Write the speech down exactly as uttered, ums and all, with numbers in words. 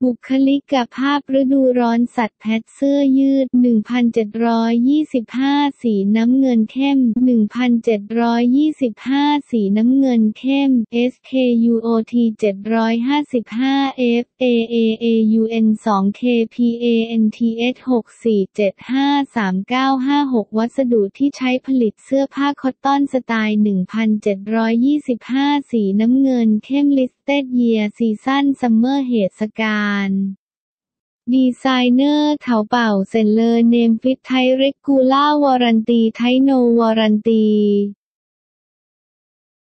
บุคลิกภาพฤดูร้อนสัตว์แพทเสื้อยืด หนึ่งพันเจ็ดร้อยยี่สิบห้า สีน้ำเงินเข้ม หนึ่งพันเจ็ดร้อยยี่สิบห้า สีน้ำเงินเข้ม เอส เค ยู โอ ที เจ็ดร้อยห้าสิบห้า เอฟ เอ เอ เอ ยู เอ็น สอง เค พี เอ เอ็น ที เอส หก สี่ เจ็ด ห้า สาม เก้า ห้า หก วัสดุที่ใช้ผลิตเสื้อผ้าคอตตอนสไตล์ หนึ่งพันเจ็ดร้อยยี่สิบห้า สีน้ำเงินเข้ม Listed Year Season Summer เหตุการณ์ดีไซเนอร์เถาเป่าเซ็นเลอร์เนมฟิตไทยเรกูล่าวอรันตีไทโนวอรันตี